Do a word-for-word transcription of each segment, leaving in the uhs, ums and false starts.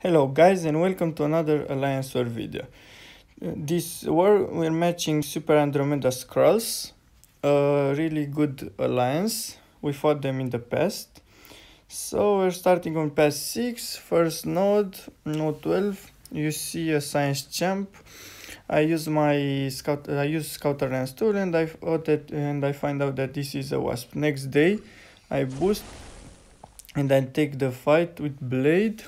Hello guys and welcome to another Alliance War video. Uh, This war we're matching Super Andromeda Skrulls, a really good alliance. We fought them in the past. So we're starting on pass six, first node, node twelve. You see a science champ. I use my scout I use Scouter Lance tool and I thought that and I find out that this is a wasp. Next day I boost and then take the fight with Blade.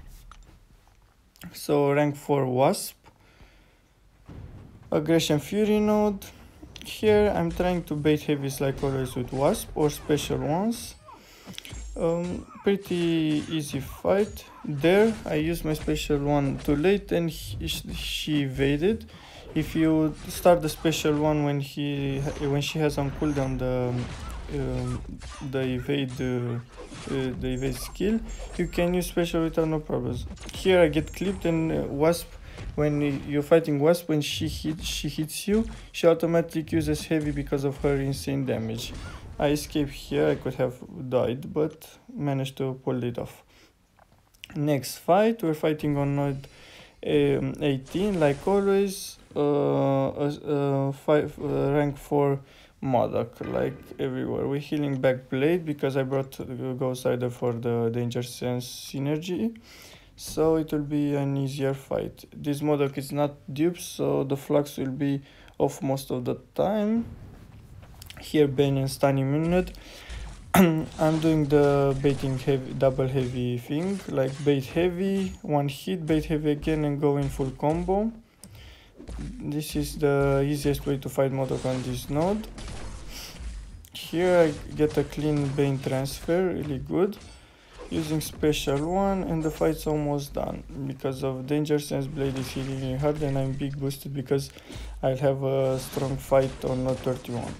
So rank four wasp, aggression fury node. Here I'm trying to bait heavies like always with wasp or special ones. Um, pretty easy fight. There I used my special one too late and he, she evaded. If you start the special one when he when she has on cooldown the um, the evade uh, uh, the evade skill, you can use special without no problems. Here I get clipped and uh, wasp. When you're fighting wasp, when she hit she hits you, she automatically uses heavy because of her insane damage. I escaped here. I could have died, but managed to pull it off. Next fight, we're fighting on node um, eighteen, like always. Uh, uh, five, uh, rank four Modoc, like everywhere. We're healing back Blade because I brought uh, Ghost Rider for the Danger Sense synergy. So it will be an easier fight. This Modoc is not dupe, so the flux will be off most of the time. Here Bane and stun immune. I'm doing the baiting heavy, double heavy thing, like bait heavy, one hit, bait heavy again and go in full combo. This is the easiest way to fight Modoc on this node. Here I get a clean Bane transfer, really good. Using special one and the fight's almost done. Because of Danger Sense, Blade is hitting really hard and I'm big boosted because I'll have a strong fight on node thirty-one.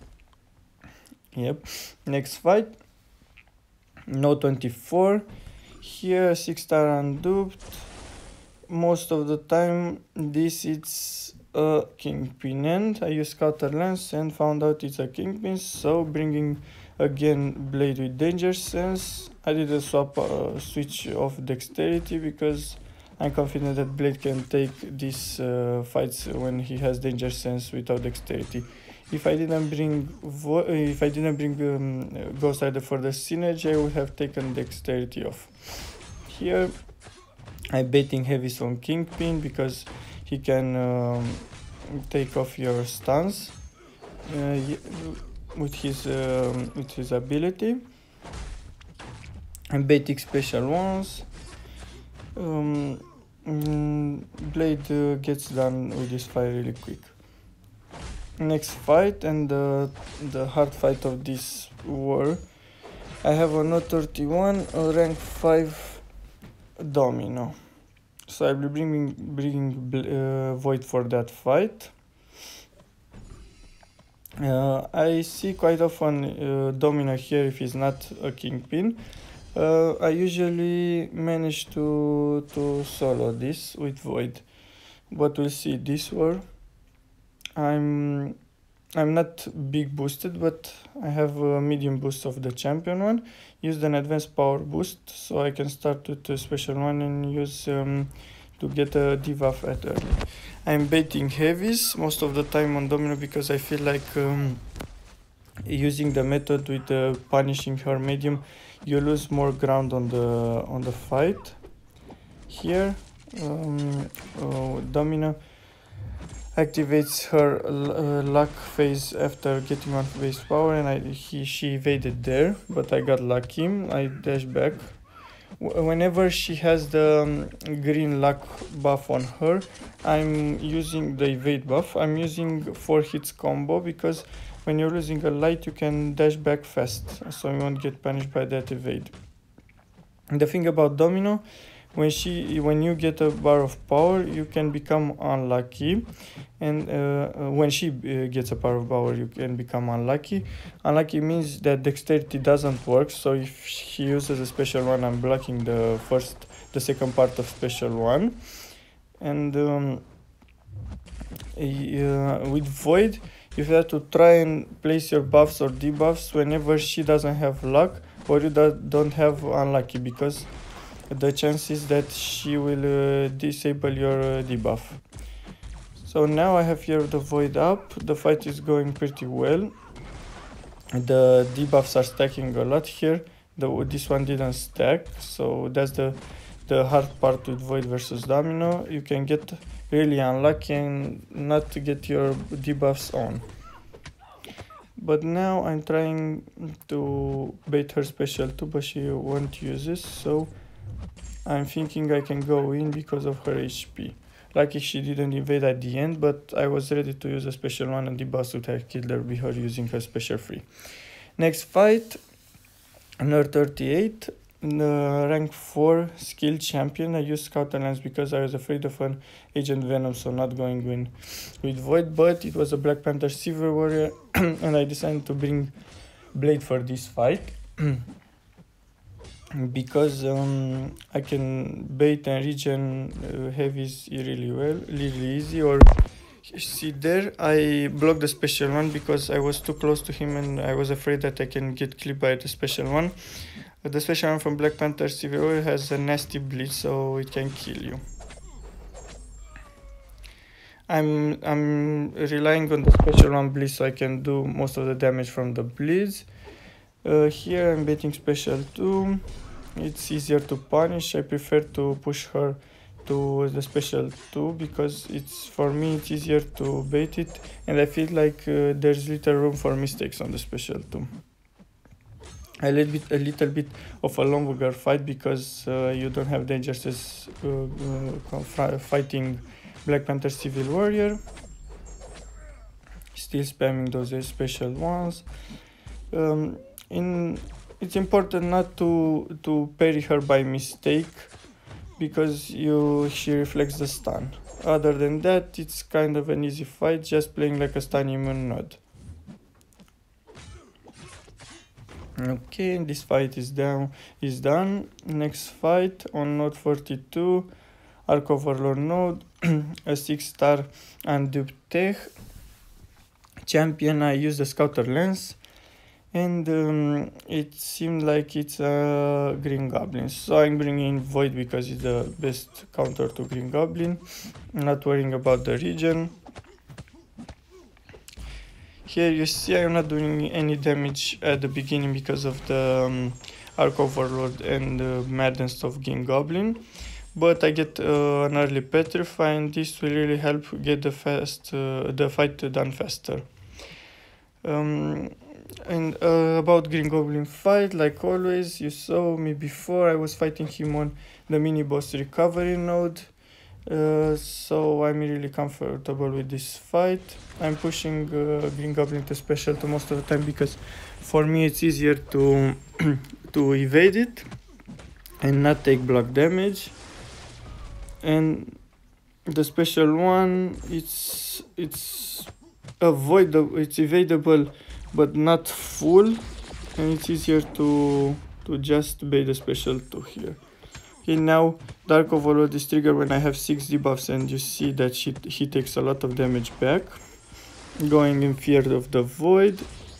Yep, next fight, node twenty-four. Here six star unduped. Most of the time this is a Kingpin and I use Scouter Lance and found out it's a Kingpin, so bringing again Blade with Danger Sense. I did a swap uh, switch of Dexterity because I'm confident that Blade can take these uh, fights when he has Danger Sense without Dexterity. If I didn't bring Vo if I didn't bring um, Ghost Rider for the synergy, I would have taken Dexterity off. Here I'm baiting heavies on Kingpin because he can um, take off your stuns uh, with his um, with his ability. I'm baiting special ones. Um, mm, Blade uh, gets done with this fight really quick. Next fight and uh, the hard fight of this war. I have a node thirty-one, a rank five Domino. So I'll be bringing, bringing uh, Void for that fight. Uh, I see quite often uh, Domino here if he's not a Kingpin. Uh, I usually manage to, to solo this with Void. But we'll see this war. I'm I'm not big boosted, but I have a medium boost of the champion one. Used an advanced power boost, so I can start with a special one and use um, to get a debuff at early. I'm baiting heavies most of the time on Domino because I feel like um, using the method with uh, punishing her medium, you lose more ground on the on the fight. Here, um, uh, Domino activates her uh, luck phase after getting one base power and I, he, she evaded there, but I got lucky. I dash back. W whenever she has the um, green luck buff on her, I'm using the evade buff. I'm using four hits combo because when you're losing a light you can dash back fast, so you won't get punished by that evade. And the thing about Domino, when she when you get a bar of power you can become unlucky, and uh, when she uh, gets a bar of power you can become unlucky. Unlucky means that dexterity doesn't work, so if she uses a special one I'm blocking the first the second part of special one. And um, uh, with Void you have to try and place your buffs or debuffs whenever she doesn't have luck or you don't have unlucky, because the chances that she will uh, disable your uh, debuff. So now I have here the Void up, the fight is going pretty well. The debuffs are stacking a lot here. The, this one didn't stack, so that's the, the hard part with Void versus Domino. You can get really unlucky and not to get your debuffs on. But now I'm trying to bait her special too, but she won't use it, so I'm thinking I can go in because of her H P. Lucky she didn't invade at the end, but I was ready to use a special one and the boss would have killed her with her using her special free. Next fight, Nerd thirty-eight, the rank four skill champion. I used Scouter Lance because I was afraid of an Agent Venom, so not going in with Void, but it was a Black Panther Silver Warrior and I decided to bring Blade for this fight. Because um, I can bait and regen uh, heavies really well, really easy. Or see there, I blocked the special one because I was too close to him and I was afraid that I can get clipped by the special one. But the special one from Black Panther Silver Warrior has a nasty bleed, so it can kill you. I'm I'm relying on the special one bleed so I can do most of the damage from the bleeds. Uh, here I'm baiting special two. It's easier to punish. I prefer to push her to the special two because it's for me it's easier to bait it, and I feel like uh, there's little room for mistakes on the special two. A little bit, a little bit of a longer fight because uh, you don't have dangers as uh, uh, fighting Black Panther Civil Warrior. Still spamming those special ones. Um, in It's important not to to parry her by mistake because you she reflects the stun. Other than that, it's kind of an easy fight, just playing like a stun immune node. Okay, this fight is down is done. Next fight on node forty-two, Arc Overlord node, a six star unduped tech champion. I use the Scouter Lens. And um, it seemed like it's a uh, Green Goblin, so I'm bringing Void because it's the best counter to Green Goblin. I'm not worrying about the region. Here you see I'm not doing any damage at the beginning because of the um, Arc Overlord and the Madness of Green Goblin, but I get uh, an early Petrify, and this will really help get the fast uh, the fight done faster. Um, And uh, about Green Goblin fight, like always, you saw me before, I was fighting him on the mini boss recovery node, uh, so I'm really comfortable with this fight. I'm pushing uh, Green Goblin to special to most of the time because for me it's easier to to evade it and not take block damage. And the special one, it's it's avoidable, it's evadable, but not full, and it's easier to to just bait the special two here. Okay, now Dark Overlord is triggered when I have six debuffs, and you see that she, he takes a lot of damage back. Going in fear of the Void.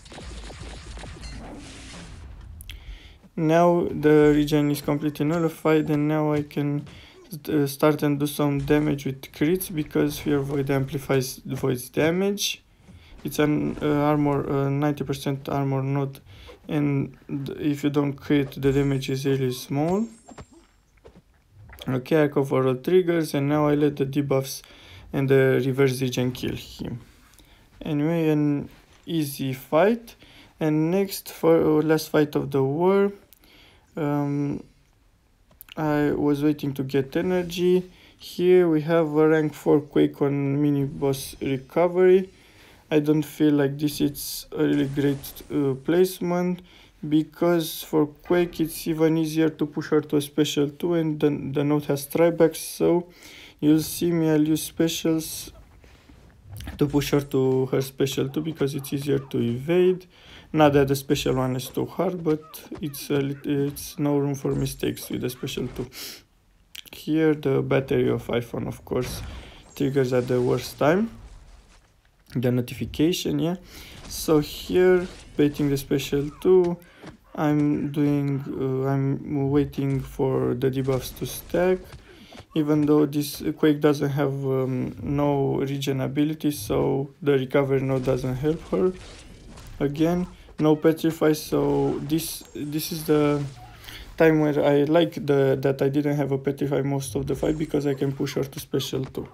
Now the regen is completely nullified, and now I can uh, start and do some damage with crits because Fear Void amplifies the Void's damage. It's an uh, armor, uh, ninety percent armor node, and if you don't crit, the damage is really small. Okay, Arc Overlord triggers, and now I let the debuffs and the reverse regen kill him. Anyway, an easy fight. And next, for uh, last fight of the war, um, I was waiting to get energy. Here we have a rank four Quake on mini boss recovery. I don't feel like this is a really great uh, placement because for Quake it's even easier to push her to a special two, and the, the node has tribacks, so you'll see me, I'll use specials to push her to her special two because it's easier to evade. Not that the special one is too hard, but it's, a it's no room for mistakes with the special two. Here the battery of iPhone, of course, triggers at the worst time. The notification, yeah. So here, baiting the special two, I'm doing, uh, I'm waiting for the debuffs to stack, even though this Quake doesn't have um, no regen ability, so the recovery node doesn't help her. Again, no petrify, so this this is the time where I like the that I didn't have a petrify most of the fight, because I can push her to special too.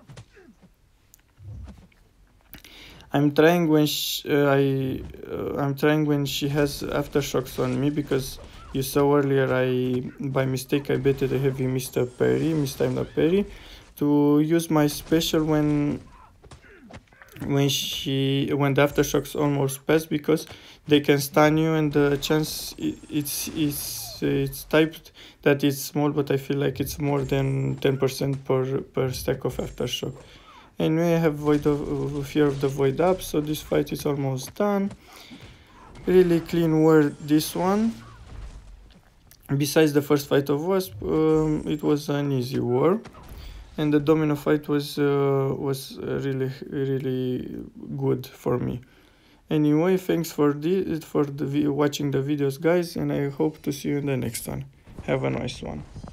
I'm trying when she, uh, I uh, I'm trying when she has aftershocks on me, because you saw earlier I by mistake I baited a heavy Mister Parry, mistimed a parry, to use my special when when she when the aftershocks almost pass, because they can stun you, and the chance it, it's it's it's typed that it's small, but I feel like it's more than ten percent per per stack of aftershock. Anyway, I have void of, uh, fear of the void up, so this fight is almost done. Really clean war, this one. Besides the first fight of Wasp, um, it was an easy war, and the domino fight was uh, was really really good for me. Anyway, thanks for the for the watching the videos, guys, and I hope to see you in the next one. Have a nice one.